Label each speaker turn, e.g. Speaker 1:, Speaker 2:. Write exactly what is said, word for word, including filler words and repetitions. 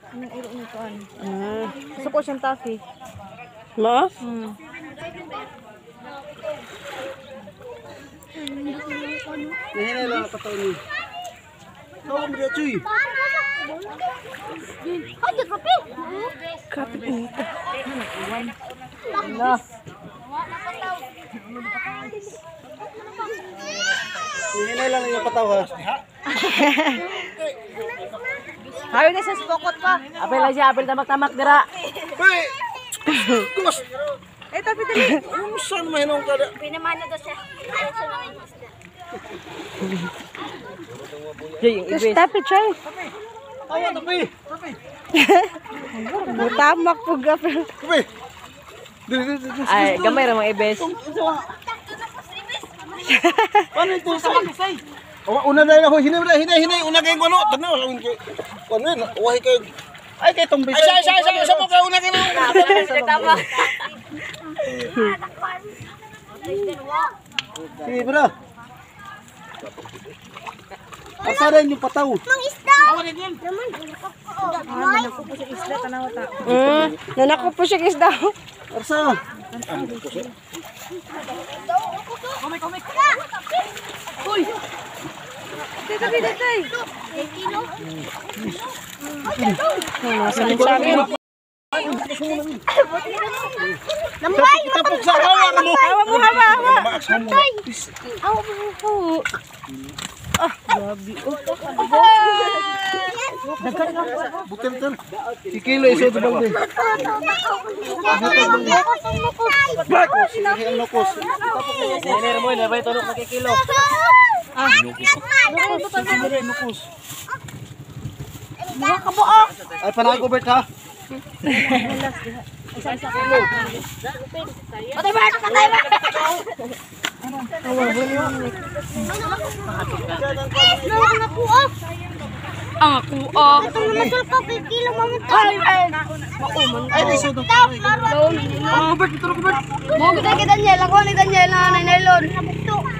Speaker 1: Anong iro nito ano?
Speaker 2: Ah.
Speaker 1: Gusto ko siyang taffy.
Speaker 2: Mo?
Speaker 1: Hmm.
Speaker 3: Nihina lang ang pataw niyo. Tawag mo dito, Chuy.
Speaker 4: Ay, kape.
Speaker 2: Kapit nito.
Speaker 1: Ano?
Speaker 3: Nihina lang yung pataw ha.
Speaker 1: Hayo na sa spokot pa.
Speaker 2: Apel lang siya, apel tamak-tamak dira.
Speaker 3: Hey! Kus!
Speaker 1: Eh, taffy dali.
Speaker 3: Saan mahinong ka na?
Speaker 4: Pinamano daw siya. Ayaw siya namin isda.
Speaker 2: Jay, yung
Speaker 1: Just
Speaker 2: ibis.
Speaker 1: tap it, Chay.
Speaker 3: Awa, tabi! Tabi!
Speaker 1: Tamak po gapel.
Speaker 3: Tabi! Dili, dili, dili.
Speaker 2: Ay, gamay ra mga ibis.
Speaker 3: Paano ito sa makisay? Oh, una na lang ako, hinay, hinay, hinay, una kayong ano, tanaw, lawin kayo. Ano yun, uwahi kayo. Ay, kayo itong bisay. Ay, siya, siya, siya, siya mo kayo, una kayo.
Speaker 2: Tama.
Speaker 3: Sige, bro. Asaran yung pataw.
Speaker 4: Mang isda.
Speaker 1: Ah, nanako po sa isla, tanaw ta.
Speaker 2: Hmm, nanako po siya isda.
Speaker 3: Arsa.
Speaker 4: Komik, komik.
Speaker 1: Dito, dito, dito.
Speaker 4: Kilo.
Speaker 2: Nasa sabi.
Speaker 4: Lambay.
Speaker 3: Tapos sa hawa ka mo.
Speaker 1: Hawa mo, hawa, hawa.
Speaker 4: Awa mo po.
Speaker 3: Bukan kan. Kikilo iso to balde. Bakos, ang lokos.
Speaker 2: Nere mo, nabay tunok na kilo.
Speaker 3: Ah, lokos.
Speaker 4: Mga kabuok.
Speaker 3: Ay panago bet ha.
Speaker 4: Patay ba? Patay ba? Mga kabuok.
Speaker 2: Ang kuo.
Speaker 4: Ito naman sulko kay kilo mamutay.
Speaker 3: Ay iso to.
Speaker 2: Ang kubert, ito kubert.
Speaker 1: Mo kita kita Daniel, ako ni Daniel na nylon.